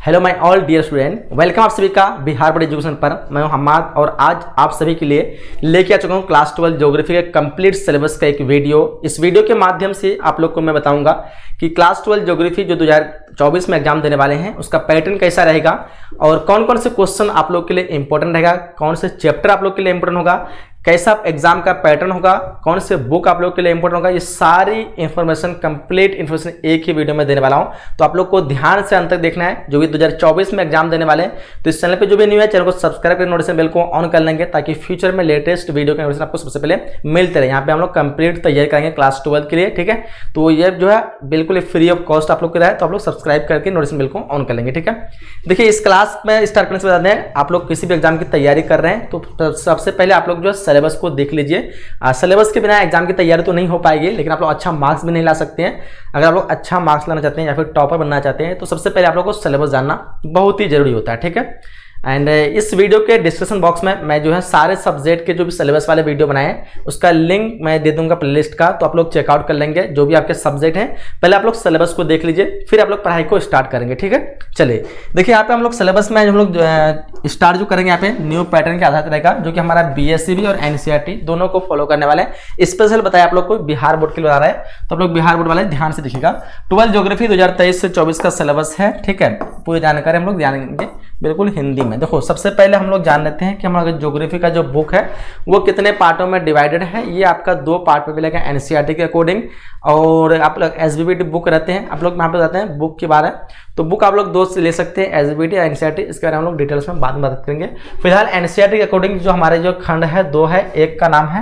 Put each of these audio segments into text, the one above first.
Hello my all dear student, welcome आप सभी का बिहार बोर्ड एजुकेशन पर। मैं हूं हम्माद और आज आप सभी के लिए लेके आ चुका हूं क्लास 12 ज्योग्राफी के कंप्लीट सिलेबस का एक वीडियो। इस वीडियो के माध्यम से आप लोग को मैं बताऊंगा कि क्लास 12 ज्योग्राफी जो 2024 में एग्जाम देने वाले हैं उसका पैटर्न कैसा रहेगा और कौन कौन से क्वेश्चन आप लोग के लिए इंपॉर्टेंट रहेगा, कौन से चैप्टर आप लोग के लिए इंपॉर्टेंट होगा, कैसा एग्जाम का पैटर्न होगा, कौन से बुक आप लोग के लिए इंपॉर्टेंट होगा। ये सारी इंफॉर्मेशन कंप्लीट इंफॉर्मेशन एक ही वीडियो में देने वाला हूं, तो आप लोग को ध्यान से अंत तक देखना है। जो भी 2024 में एग्जाम देने वाले हैं तो इस चैनल पे जो भी न्यू है चैनल को सब्सक्राइब करके नोटिफिकेशन बेल को ऑन कर लेंगे ताकि फ्यूचर में लेटेस्ट वीडियो के नोटिफिकेशन आपको सबसे पहले मिलते रहे। यहाँ पे हम लोग कंप्लीट तैयारी करेंगे क्लास 12 के लिए, ठीक है। तो ये जो है बिल्कुल फ्री ऑफ कॉस्ट आप लोग के रहा है, तो आप लोग सब्सक्राइब करके नोटिफिकेशन बेल को ऑन कर लेंगे, ठीक है। देखिए इस क्लास में स्टार्ट करने से बता दें, आप लोग किसी भी एग्जाम की तैयारी कर रहे हैं तो सबसे पहले आप लोग जो है सिलेबस को देख लीजिए। सिलेबस के बिना एग्जाम की तैयारी तो नहीं हो पाएगी, लेकिन आप लोग अच्छा मार्क्स भी नहीं ला सकते हैं। अगर आप लोग अच्छा मार्क्स लाना चाहते हैं या फिर टॉपर बनना चाहते हैं तो सबसे पहले आप लोग को सिलेबस जानना बहुत ही जरूरी होता है, ठीक है। एंड इस वीडियो के डिस्क्रिप्शन बॉक्स में मैं जो है सारे सब्जेक्ट के जो भी सिलेबस वाले वीडियो बनाए हैं उसका लिंक मैं दे दूंगा प्लेलिस्ट का, तो आप लोग चेकआउट कर लेंगे जो भी आपके सब्जेक्ट हैं। पहले आप लोग सिलेबस को देख लीजिए, फिर आप लोग पढ़ाई को स्टार्ट करेंगे, ठीक है। चलिए देखिए यहाँ पे हम लोग सिलेबस में हम लोग स्टार्ट जो करेंगे यहाँ पे न्यू पैटर्न के आधार पर रहेगा, जो कि हमारा BSc और NCERT दोनों को फॉलो करने वाले हैं। स्पेशल बताया आप लोग को बिहार बोर्ड के लिए बता रहा है, तो आप लोग बिहार बोर्ड वाले ध्यान से देखिएगा। 12 ज्योग्राफी 2023 से 24 का सिलेबस है, ठीक है। पूरी जानकारी हम लोग जानेंगे बिल्कुल हिंदी में। देखो सबसे पहले हम लोग जान लेते हैं कि हमारा ज्योग्राफी का जो बुक है वो कितने पार्टों में डिवाइडेड है। ये आपका 2 पार्ट में मिलेगा NCERT के अकॉर्डिंग, और आप लोग SBBT बुक रहते हैं, आप लोग यहाँ पे जाते हैं बुक के बारे में, तो बुक आप लोग 2 से ले सकते हैं, SBBT या NCERT। इसके बारे में हम लोग डिटेल्स में बाद में बात करेंगे। फिलहाल NCERT के अकॉर्डिंग जो हमारे जो खंड है 2 है, एक का नाम है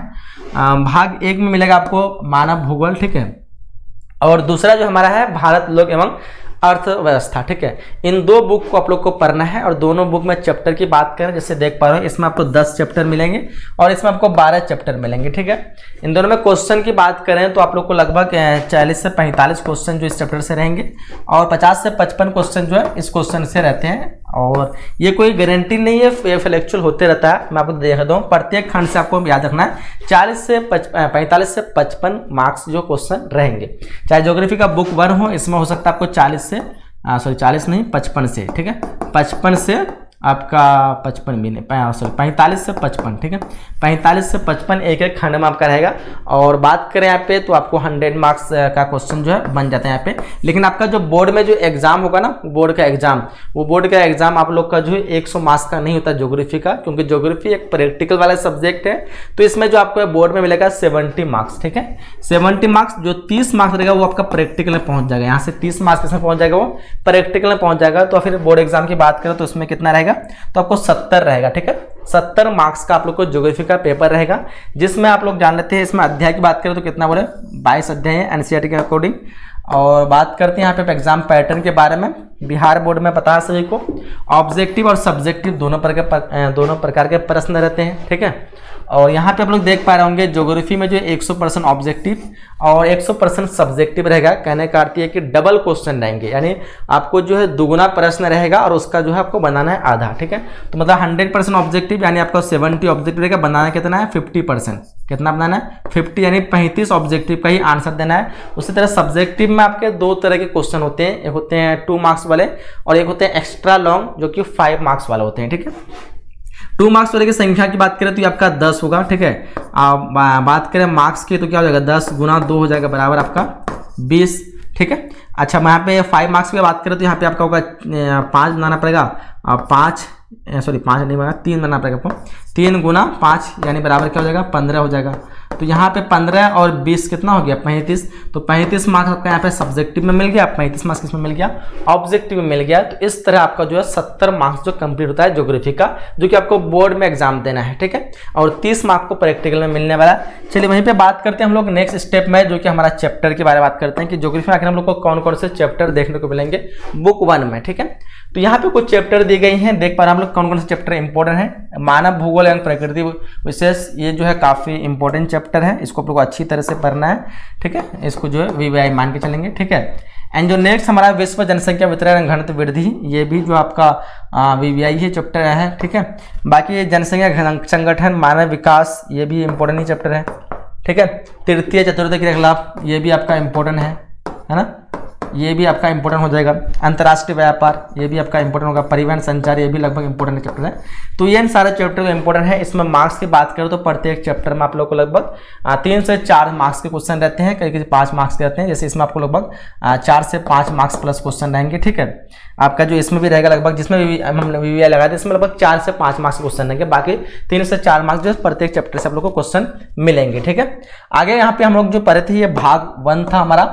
भाग 1 में मिलेगा आपको मानव भूगोल, ठीक है, और दूसरा जो हमारा है भारत लोक एवं अर्थव्यवस्था, ठीक है। इन 2 बुक को आप लोग को पढ़ना है और दोनों बुक में चैप्टर की बात करें, जैसे देख पा रहे हो इसमें आपको 10 चैप्टर मिलेंगे और इसमें आपको 12 चैप्टर मिलेंगे, ठीक है। इन दोनों में क्वेश्चन की बात करें तो आप लोग को लगभग 40 से 45 क्वेश्चन जो इस चैप्टर से रहेंगे और 50 से 55 क्वेश्चन जो है इस क्वेश्चन से रहते हैं। और ये कोई गारंटी नहीं है, फ्लैक्चुअल होते रहता है। मैं आपको देख दूँ, प्रत्येक खंड से आपको याद रखना है 45 से 55 मार्क्स जो क्वेश्चन रहेंगे। चाहे ज्योग्राफी का बुक 1 हो, इसमें हो सकता है आपको 40 नहीं 55 से, ठीक है। 55 से आपका 55 भी नहीं, सॉरी 45 से 55, ठीक है। 45 से 55 एक एक खंड में आपका रहेगा। और बात करें यहाँ पे तो आपको 100 मार्क्स का क्वेश्चन जो है बन जाता है यहाँ पे। लेकिन आपका जो बोर्ड में जो एग्जाम होगा ना, बोर्ड का एग्जाम आप लोग का जो है 100 मार्क्स का नहीं होता ज्योग्राफी का, क्योंकि ज्योग्राफी एक प्रैक्टिकल वाला सब्जेक्ट है। तो इसमें जो आपको बोर्ड में मिलेगा 70 मार्क्स, ठीक है। 70 मार्क्स, जो 30 मार्क्स रहेगा वो आपका प्रैक्टिकल में पहुंच जाएगा। यहाँ से 30 मार्क्स इसमें पहुंच जाएगा, वो प्रैक्टिकल में पहुंच जाएगा। तो फिर बोर्ड एग्जाम की बात करें तो उसमें कितना रहेगा, तो आपको 70 रहेगा, ठीक है। 70 मार्क्स का आप लोग को ज्योग्राफी का पेपर रहेगा, जिसमें आप लोग जान लेते हैं इसमें अध्याय की बात करें तो कितना बोले 22 अध्याय है NCERT के अकॉर्डिंग। और बात करते हैं यहाँ पे एग्जाम पैटर्न के बारे में। बिहार बोर्ड में पता है सभी को ऑब्जेक्टिव और सब्जेक्टिव दोनों प्रकार के प्रश्न रहते हैं, ठीक है। और यहाँ पे आप लोग देख पा रहे होंगे ज्योग्राफी में जो 100% ऑब्जेक्टिव और 100% सब्जेक्टिव रहेगा। कहने का अर्थ है कि डबल क्वेश्चन रहेंगे, यानी आपको जो है दुगुना प्रश्न रहेगा और उसका जो है आपको बनाना है आधा, ठीक है। तो मतलब 100% ऑब्जेक्टिव यानी आपका 70 ऑब्जेक्टिव रहेगा, बनाना कितना है 50%। कितना बनाना है 50, यानी 35 ऑब्जेक्टिव का ही आंसर देना है। उसी तरह सब्जेक्टिव में आपके 2 तरह के क्वेश्चन होते हैं, एक होते हैं 2 मार्क्स वाले और एक होते हैं एक्स्ट्रा लॉन्ग जो कि 5 मार्क्स वाले होते हैं, ठीक है। 2 मार्क्स वाले की संख्या की बात करें तो ये आपका 10 होगा, ठीक है। बात करें मार्क्स की तो क्या हो जाएगा 10 गुना 2 हो जाएगा बराबर आपका 20, ठीक है। अच्छा मैं यहाँ पे 5 मार्क्स की बात करें तो यहाँ पे आपका होगा 5 बनाना पड़ेगा, 5 नहीं बना 3 बनाना पड़ेगा आपको। 3 गुना 5 यानी बराबर क्या हो जाएगा 15 हो जाएगा। तो यहाँ पे 15 और 20 कितना हो गया 35। तो 35 मार्क्स आपका यहाँ पे सब्जेक्टिव में मिल गया, 35 मार्क्स किसमें मिल गया ऑब्जेक्टिव में मिल गया। तो इस तरह आपका जो है 70 मार्क्स जो कंप्लीट होता है ज्योग्राफी का, जो कि आपको बोर्ड में एग्जाम देना है, ठीक है। और 30 मार्क्स को प्रैक्टिकल में मिलने वाला। चलिए वहीं पे बात करते हैं हम लोग नेक्स्ट स्टेप में, जो कि हमारा चैप्टर के बारे में बात करते हैं कि ज्योग्राफी में आखिर हम लोग को कौन कौन से चैप्टर देखने को मिलेंगे बुक 1 में, ठीक है। तो यहाँ पे कुछ चैप्टर दी गई हैं, देख पा रहे हैं हम लोग कौन कौन से चैप्टर इंपॉर्टेंट है। मानव भूगोल एवं प्रकृति विशेष, ये जो है काफी इंपॉर्टेंट चैप्टर है, इसको आप लोग अच्छी तरह से पढ़ना है, ठीक है। इसको जो है VVI मान के चलेंगे, ठीक है। एंड जो नेक्स्ट हमारा विश्व जनसंख्या वितरण घनत्व वृद्धि, ये भी जो आपका VVI है चैप्टर है, ठीक है। बाकी जनसंख्या संगठन मानव विकास, ये भी इंपॉर्टेंट ही चैप्टर है, ठीक है। तृतीय चतुर्थ क्रियाकलाप, ये भी आपका इंपॉर्टेंट है ना। ये भी आपका इंपॉर्टेंट हो जाएगा। अंतर्राष्ट्रीय व्यापार, ये भी आपका इंपॉर्टेंट होगा। परिवहन संचार, ये भी लगभग इंपॉर्टेंट चैप्टर है। तो ये सारे चैप्टर इंपॉर्टेंट है। इसमें मार्क्स की बात करें तो प्रत्येक चैप्टर में आप लोग को लगभग 3 से 4 मार्क्स के क्वेश्चन रहते हैं, कहीं 5 मार्क्स के रहते हैं। जैसे इसमें आपको लगभग 4 से 5 मार्क्स प्लस क्वेश्चन रहेंगे, ठीक है। आपका जो इसमें भी रहेगा लगभग, जिसमें भी हम वीवीआई लगा दें, इसमें लगभग 4 से 5 मार्क्स क्वेश्चन रहेंगे, बाकी 3 से 4 मार्क्स जो है प्रत्येक चैप्टर से आप लोग को क्वेश्चन मिलेंगे, ठीक है। आगे यहाँ पे हम लोग जो पढ़े थे, ये भाग 1 था हमारा,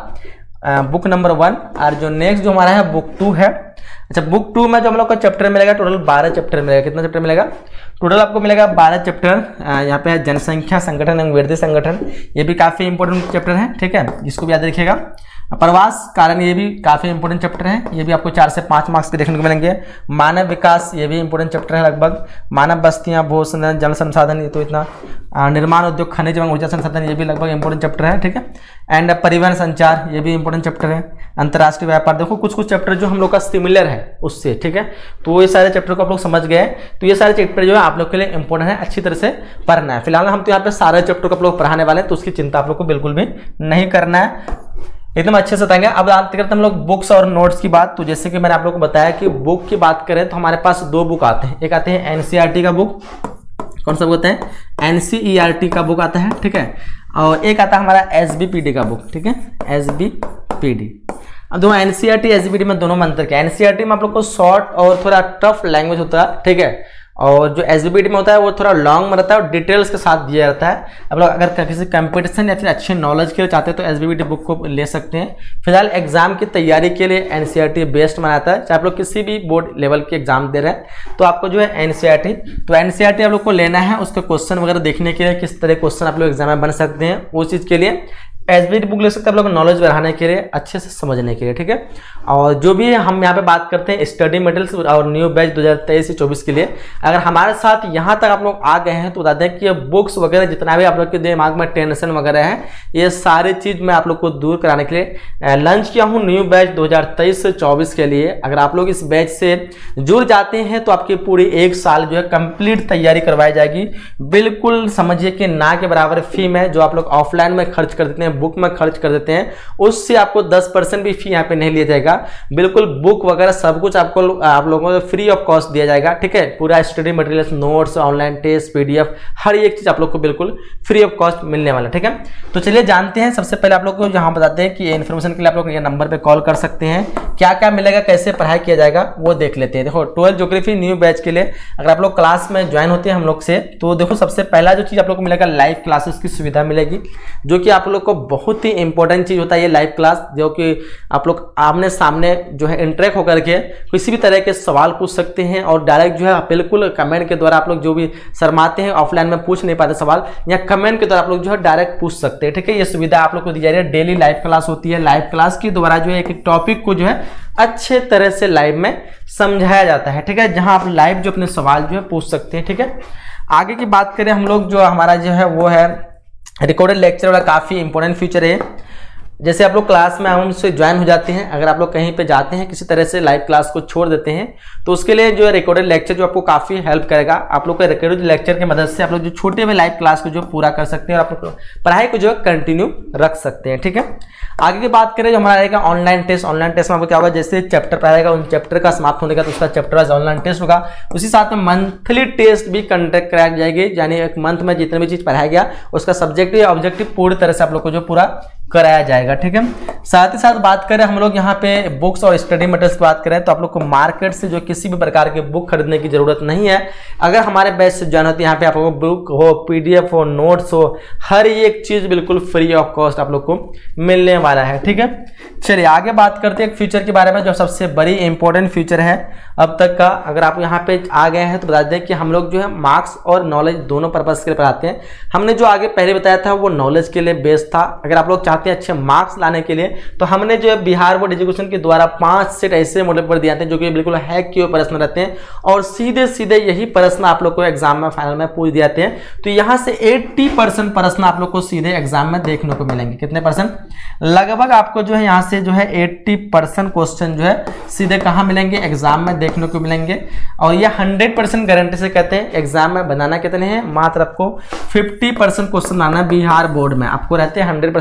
बुक नंबर 1। और जो नेक्स्ट जो हमारा है बुक 2 है। अच्छा, बुक 2 में जो हम लोग का चैप्टर मिलेगा, टोटल 12 चैप्टर मिलेगा। कितना चैप्टर मिलेगा? टोटल आपको मिलेगा 12 चैप्टर। यहाँ पे है जनसंख्या संगठन एवं वृद्धि संगठन, ये भी काफी इंपॉर्टेंट चैप्टर है, ठीक है, जिसको भी याद रखिएगा। प्रवास कारण, ये भी काफी इंपॉर्टेंट चैप्टर है, ये भी आपको 4 से 5 मार्क्स के देखने को मिलेंगे। मानव विकास, ये भी इंपॉर्टेंट चैप्टर है लगभग। मानव बस्तियां, भू संसाधन, जल संसाधन, ये तो इतना। निर्माण उद्योग, खनिज एवं ऊर्जा संसाधन, ये भी लगभग इंपॉर्टेंट चैप्टर है, ठीक है। एंड परिवहन संचार, ये भी इंपॉर्टेंट चैप्टर है। अंतर्राष्ट्रीय व्यापार, देखो कुछ कुछ चैप्टर जो हम लोग का सिमिलर है उससे, ठीक है। तो ये सारे चैप्टर को आप लोग समझ गए। तो ये सारे चैप्टर जो है आप लोग के लिए इंपॉर्टेंट है, अच्छी तरह से पढ़ना है। फिलहाल हम तो यहाँ पे सारे चैप्टर को आप लोग पढ़ाने वाले हैं, तो उसकी चिंता आप लोग को बिल्कुल भी नहीं करना है, एकदम अच्छे से बताएंगे। अब बात करते हैं हम लोग बुक्स और नोट्स की बात। तो जैसे कि मैंने आप लोग को बताया कि बुक की बात करें तो हमारे पास 2 बुक आते हैं। एक आते हैं एनसीईआरटी का बुक, कौन सा बुक होता है? एनसीईआरटी का बुक आता है, ठीक है। और एक आता है हमारा एसबीपीडी का बुक, ठीक है, एसबीपीडी। अब दोनों एनसीईआरटी एसबीपीडी में दोनों में अंतर क्या है? एनसीईआरटी में आप लोग को शॉर्ट और थोड़ा टफ लैंग्वेज होता है, ठीक है, और जो एसबीपीडी में होता है वो थोड़ा लॉन्ग में रहता है और डिटेल्स के साथ दिया रहता है। अब लोग अगर किसी कंपटीशन या फिर अच्छे नॉलेज के लिए चाहते हैं तो एसबीपीडी बुक को ले सकते हैं। फिलहाल एग्जाम की तैयारी के लिए एनसीईआरटी बेस्ट माना जाता है। चाहे आप लोग किसी भी बोर्ड लेवल के एग्जाम दे रहे हैं तो आपको जो है एनसीईआरटी, तो एनसीईआरटी आप लोग को लेना है। उसके क्वेश्चन वगैरह देखने के लिए, किस तरह क्वेश्चन आप लोग एग्जाम में बन सकते हैं, उस चीज़ के लिए एसबीपीडी बुक ले सकते हैं आप लोग, नॉलेज बढ़ाने के लिए, अच्छे से समझने के लिए, ठीक है। और जो भी हम यहाँ पे बात करते हैं स्टडी मटेरियल्स और न्यू बैच 2023 से 24 के लिए, अगर हमारे साथ यहाँ तक आप लोग आ गए हैं तो बता दें कि ये बुक्स वगैरह जितना भी आप लोग के दिमाग में टेंशन वगैरह है, ये सारी चीज़ मैं आप लोग को दूर कराने के लिए लॉन्च किया हूँ न्यू बैच 2023 से 24 के लिए। अगर आप लोग इस बैच से जुड़ जाते हैं तो आपकी पूरी 1 साल जो है कंप्लीट तैयारी करवाई जाएगी। बिल्कुल समझिए कि ना के बराबर फी में जो आप लोग ऑफलाइन में खर्च कर देते हैं, बुक में खर्च कर देते हैं, उससे आपको 10% भी फी यहाँ पे नहीं लिया जाएगा। बिल्कुल बुक वगैरह सब कुछ आपको आप लोगों को फ्री ऑफ कॉस्ट दिया जाएगा, ठीक है। पूरा study materials, notes, online test, PDF, हर एक चीज आप लोग को बिल्कुल फ्री ऑफ कॉस्ट मिलने वाला, ठीक है। तो चलिए जानते हैं। सबसे पहले आप लोग को यहाँ बताते हैं कि ये इन्फॉर्मेशन के लिए आप लोग ये नंबर पे कॉल कर सकते हैं। क्या क्या मिलेगा, कैसे पढ़ाई किया जाएगा, वो देख लेते हैं। देखो 12 ज्योग्राफी न्यू बैच के लिए अगर आप लोग क्लास में ज्वाइन होते हैं हम लोग से, तो देखो सबसे पहला जो चीज आप लोग को मिलेगा, लाइव क्लासेस की सुविधा मिलेगी, जो कि आप लोग को बहुत ही इंपॉर्टेंट चीज होता है ये लाइव क्लास, जो कि आप लोग आमने सामने जो है इंटरेक्ट होकर के किसी भी तरह के सवाल पूछ सकते हैं और डायरेक्ट जो है बिल्कुल कमेंट के द्वारा आप लोग जो भी शर्माते हैं ऑफलाइन में पूछ नहीं पाते सवाल, या कमेंट के द्वारा आप लोग जो है डायरेक्ट पूछ सकते हैं, ठीक है। ये सुविधा आप लोग को दी जा रही है। डेली लाइव क्लास होती है। लाइव क्लास के द्वारा जो है एक टॉपिक को जो है अच्छे तरह से लाइव में समझाया जाता है, ठीक है, जहां आप लाइव जो अपने सवाल जो है पूछ सकते हैं, ठीक है। आगे की बात करें हम लोग, जो हमारा जो है वो है रिकॉर्डेड लेक्चर वाला, काफी इंपॉर्टेंट फीचर है। जैसे आप लोग क्लास में हमसे ज्वाइन हो जाते हैं, अगर आप लोग कहीं पे जाते हैं किसी तरह से लाइव क्लास को छोड़ देते हैं, तो उसके लिए जो है रिकॉर्डेड लेक्चर जो आपको काफी हेल्प करेगा। आप लोग को रिकॉर्डेड लेक्चर की मदद से आप लोग जो छोटे में लाइव क्लास को जो पूरा कर सकते हैं और आप लोग पढ़ाई को जो है कंटिन्यू रख सकते हैं, ठीक है। आगे की बात करें जो हमारा रहेगा ऑनलाइन टेस्ट। ऑनलाइन टेस्ट में आपको क्या होगा, जैसे चैप्टर पढ़ाएगा उन चैप्टर का समाप्त होने का तो उसका चैप्टर वाइज ऑनलाइन टेस्ट होगा। उसी साथ में मंथली टेस्ट भी कंडक्ट कराई जाएगी, यानी एक मंथ में जितने भी चीज पढ़ाया गया उसका सब्जेक्टिव ऑब्जेक्टिव पूरी तरह से आप लोग को जो पूरा कराया जाएगा, ठीक है। साथ ही साथ बात करें हम लोग यहाँ पे बुक्स और स्टडी मटेरियल्स की बात करें तो आप लोग को मार्केट से जो किसी भी प्रकार के बुक खरीदने की जरूरत नहीं है। अगर हमारे बैच से ज्वाइन होती है, यहाँ पे आप लोग बुक हो, पीडीएफ हो, नोट्स हो, हर एक चीज बिल्कुल फ्री ऑफ कॉस्ट आप लोग को मिलने वाला है, ठीक है। चलिए आगे बात करते हैं एक फीचर के बारे में जो सबसे बड़ी इंपॉर्टेंट फीचर है अब तक का। अगर आप यहाँ पे आ गए हैं तो बता दें कि हम लोग जो है मार्क्स और नॉलेज दोनों पर्पज के लिए पढ़ाते हैं। हमने जो आगे पहले बताया था वो नॉलेज के लिए बेस्ड था। अगर आप लोग चाहते हैं अच्छे मार्क्स लाने के लिए तो हमने जो है बिहार बोर्ड एजुकेशन के द्वारा 5 सेट ऐसे मॉडल पर दिए थे जो कि बिल्कुल हैक किए हुए प्रश्न रहते हैं और सीधे सीधे यही प्रश्न आप लोग को एग्जाम में फाइनल में पूछ दिए जाते हैं। तो यहाँ से 80% प्रश्न आप लोग को सीधे एग्जाम में देखने को मिलेंगे। कितने परसेंट? लगभग आपको जो है यहाँ से जो है 80% क्वेश्चन जो है सीधे कहाँ मिलेंगे, एग्जाम में देखने को मिलेंगे। और ये 100% गारंटी से कहते हैं एग्जाम में बनाना कितने हैं, मात्र आपको 50% क्वेश्चन आना बिहार बोर्ड में आपको रहते हैं। 100% क्वेश्चन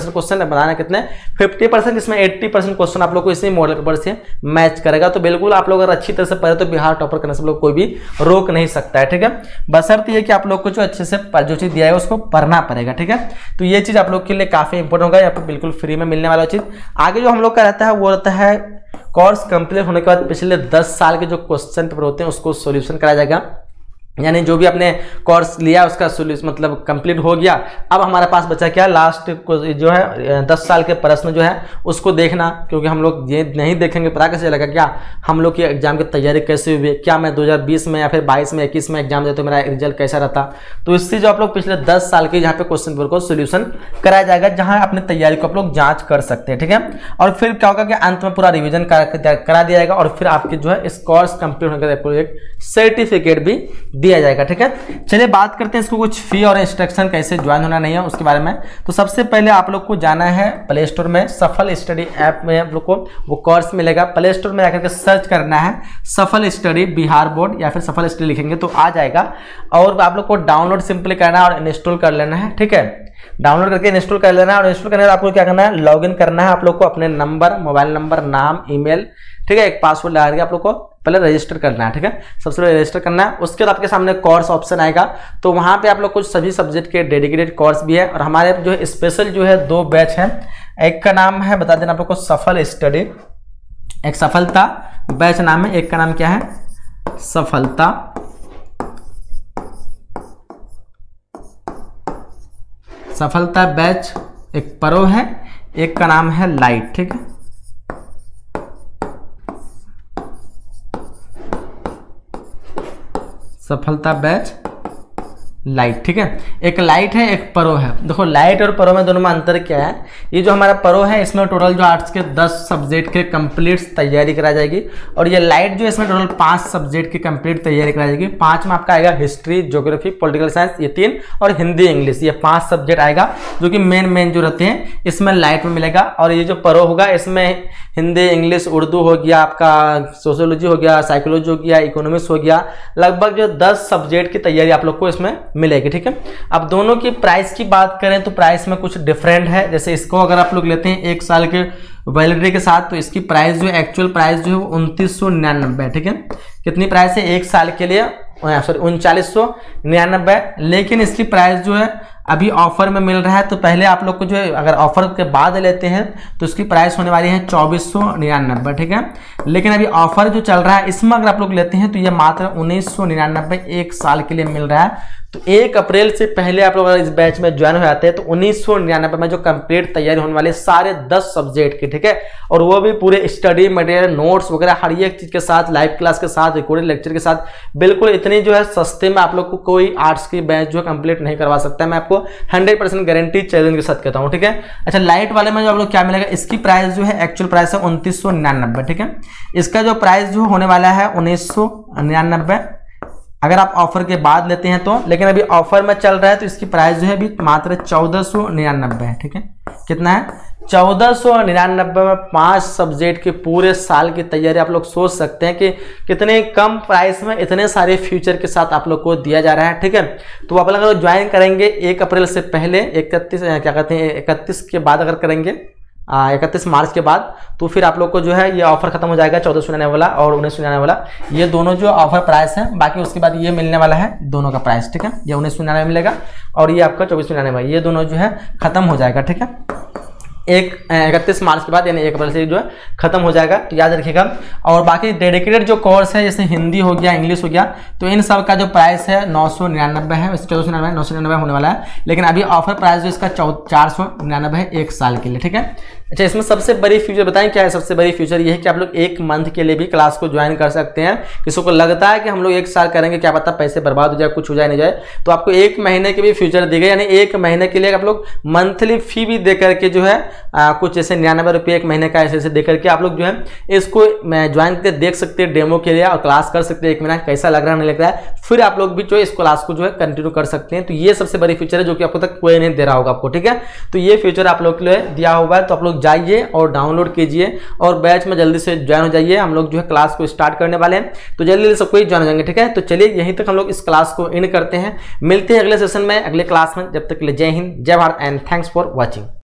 बताना कितने 50%, इसमें 80% क्वेश्चन आप लोग को इसी मॉडल पेपर से मैच करेगा। तो बिल्कुल आप लोग अगर अच्छी तरह से पढ़े तो बिहार टॉपर करने से लोग कोई भी रोक नहीं सकता है, ठीक है। बशर्ते ये कि आप लोग को जो अच्छे से जो चीज दिया है उसको पढ़ना पड़ेगा, ठीक है। तो ये चीज आप लोग के लिए काफी इंपॉर्टेंट होगा, यहाँ पर बिल्कुल फ्री में मिलने वाला चीज। आगे जो हम लोग का रहता है वो रहता है कोर्स कंप्लीट होने के बाद पिछले 10 साल के जो क्वेश्चन पेपर होते हैं उसको सॉल्यूशन कराया जाएगा। यानी जो भी आपने कोर्स लिया उसका सोल्यूशन मतलब कंप्लीट हो गया। अब हमारे पास बचा क्या, लास्ट जो है 10 साल के प्रश्न जो है उसको देखना, क्योंकि हम लोग ये नहीं देखेंगे पता कैसे चलेगा क्या हम लोग की एग्जाम की तैयारी कैसे हुई, क्या मैं 2020 में या फिर 22 में 21 में एग्जाम दे तो मेरा रिजल्ट कैसा रहता। तो इससे जो आप लोग पिछले 10 साल के यहाँ पे क्वेश्चन पेपर को सोल्यूशन कराया जाएगा, जहाँ अपनी तैयारी को आप लोग जाँच कर सकते हैं, ठीक है। और फिर क्या होगा कि अंत में पूरा रिविजन करा दिया जाएगा और फिर आपके जो है इस कोर्स कंप्लीट होने का एक सर्टिफिकेट भी दिया जाएगा, ठीक है। चलिए बात करते हैं इसको कुछ फी और इंस्ट्रक्शन कैसे ज्वाइन होना नहीं है उसके बारे में। तो सबसे पहले आप लोग को जाना है प्ले स्टोर में, सफल स्टडी ऐप में आप लोग को वो कोर्स मिलेगा। प्ले स्टोर में जाकर के सर्च करना है सफल स्टडी बिहार बोर्ड या फिर सफल स्टडी लिखेंगे तो आ जाएगा। और आप लोग को डाउनलोड सिंपली करना है और इंस्टॉल कर लेना है, ठीक है। डाउनलोड करके इंस्टॉल कर लेना है और इंस्टॉल करने के बाद आपको क्या करना है, लॉगिन करना है। आप लोग को अपने नंबर, मोबाइल नंबर, नाम, ईमेल, ठीक है, एक पासवर्ड लगा के आप लोग को पहले रजिस्टर करना है, ठीक है। सबसे पहले रजिस्टर करना है। उसके बाद आपके सामने कोर्स ऑप्शन आएगा, तो वहां पे आप लोग कुछ सभी सब्जेक्ट के डेडिकेटेड कोर्स भी है। और हमारे जो है स्पेशल जो है 2 बैच है, एक का नाम है बता देना आप लोग को सफल स्टडी, एक सफलता बैच नाम है, एक का नाम क्या है सफलता बैच, एक प्रो है, एक का नाम है लाइट, ठीक है। सफलता बैच लाइट, ठीक है। एक लाइट है एक प्रो है। देखो लाइट और प्रो में दोनों में अंतर क्या है, ये जो हमारा प्रो है इसमें टोटल जो आर्ट्स के 10 सब्जेक्ट के कंप्लीट तैयारी कराई जाएगी और ये लाइट जो इसमें टोटल 5 सब्जेक्ट की कंप्लीट तैयारी कराई जाएगी। 5 में आपका आएगा हिस्ट्री, ज्योग्राफी, पॉलिटिकल साइंस, ये 3 और हिंदी इंग्लिश, ये 5 सब्जेक्ट आएगा जो कि मेन जो रहते हैं इसमें लाइट में मिलेगा। और ये जो प्रो होगा इसमें हिंदी, इंग्लिश, उर्दू हो गया, आपका सोशियोलॉजी हो गया, साइकोलॉजी हो गया, इकोनॉमिक्स हो गया, लगभग जो 10 सब्जेक्ट की तैयारी आप लोग को इसमें मिलेगी, ठीक है। अब दोनों की प्राइस की बात करें तो प्राइस में कुछ डिफरेंट है। जैसे इसको अगर आप लोग लेते हैं 1 साल के वैलिडिटी के साथ तो इसकी प्राइस जो है एक्चुअल प्राइस जो है 2999 है, ठीक है। कितनी प्राइस है 1 साल के लिए, सॉरी 3999, लेकिन इसकी प्राइस जो है अभी ऑफर में मिल रहा है। तो पहले आप लोग को जो है अगर ऑफर के बाद लेते हैं तो इसकी प्राइस होने वाली है 2499, ठीक है। लेकिन अभी ऑफर जो चल रहा है इसमें अगर आप लोग लेते हैं तो ये मात्र 1999 1 साल के लिए मिल रहा है। तो 1 अप्रैल से पहले आप लोग अगर इस बैच में ज्वाइन हो जाते हैं तो 1999 में जो कंप्लीट तैयारी होने वाली सारे 10 सब्जेक्ट की, ठीक है। और वो भी पूरे स्टडी मटेरियल, नोट्स वगैरह हर एक चीज के साथ, लाइव क्लास के साथ, रिकॉर्डेड लेक्चर के साथ, बिल्कुल इतनी जो है सस्ते में आप लोग को कोई आर्ट्स की बैच जो है कंप्लीट नहीं करवा सकता है। मैं आपको 100% गारंटी चैलेंज के साथ कहता हूँ, ठीक है। अच्छा लाइट वाले में जो आप लोग क्या मिलेगा, इसकी प्राइस जो है एक्चुअल प्राइस है 2999, ठीक है। इसका जो प्राइस जो होने वाला है 1999 अगर आप ऑफर के बाद लेते हैं तो, लेकिन अभी ऑफर में चल रहा है तो इसकी प्राइस जो है अभी मात्र 1499 है, ठीक है। कितना है 1499 में 5 सब्जेक्ट के पूरे साल की तैयारी। आप लोग सोच सकते हैं कि कितने कम प्राइस में इतने सारे फ्यूचर के साथ आप लोग को दिया जा रहा है, ठीक है। तो आप लोग ज्वाइन करेंगे 1 अप्रैल से पहले, 31 के बाद अगर करेंगे 31 मार्च के बाद, तो फिर आप लोग को जो है ये ऑफर खत्म हो जाएगा 1499 वाला और 1999 वाला, ये दोनों जो ऑफर प्राइस है। बाकी उसके बाद ये मिलने वाला है दोनों का प्राइस, ठीक है। ये 1999 मिलेगा और ये आपका 2499, ये दोनों जो है खत्म हो जाएगा, ठीक है। 31 मार्च के बाद यानी 1 अप्रैल से जो है खत्म हो जाएगा, तो याद रखिएगा। और बाकी डेडिकेटेड जो कोर्स है जैसे हिंदी हो गया, इंग्लिश हो गया, तो इन सब का जो प्राइस है 999 है, 1499 999 होने वाला है। लेकिन अभी ऑफर प्राइस जो इसका 499 है 1 साल के लिए, ठीक है। अच्छा इसमें सबसे बड़ी फीचर बताएं क्या है, सबसे बड़ी फीचर ये है कि आप लोग 1 मंथ के लिए भी क्लास को ज्वाइन कर सकते हैं। किसी को लगता है कि हम लोग 1 साल करेंगे क्या पता पैसे बर्बाद हो जाए, कुछ हो जाए नहीं जाए, तो आपको 1 महीने के भी फ्यूचर दी गई, यानी 1 महीने के लिए आप लोग मंथली फी भी दे करके जो है कुछ जैसे 99 रुपये 1 महीने का ऐसे दे करके आप लोग जो है इसको ज्वाइन करके देख सकते हैं डेमो के लिए और क्लास कर सकते हैं 1 महीना कैसा लग रहा है नहीं लग रहा है, फिर आप लोग भी जो इस क्लास को जो है कंटिन्यू कर सकते हैं। तो ये सबसे बड़ी फीचर है जो कि आपको तक कोई नहीं दे रहा होगा आपको, ठीक है। तो ये फीचर आप लोग के लिए दिया हुआ है, तो आप लोग जाइए और डाउनलोड कीजिए और बैच में जल्दी से ज्वाइन हो जाइए। हम लोग जो है क्लास को स्टार्ट करने वाले हैं, तो जल्दी से कोई ज्वाइन हो जाएंगे, ठीक है। तो चलिए यहीं तक हम लोग इस क्लास को एंड करते हैं, मिलते हैं अगले सेशन में, अगले क्लास में। जब तक के लिए जय हिंद, जय Bharat and thanks for watching.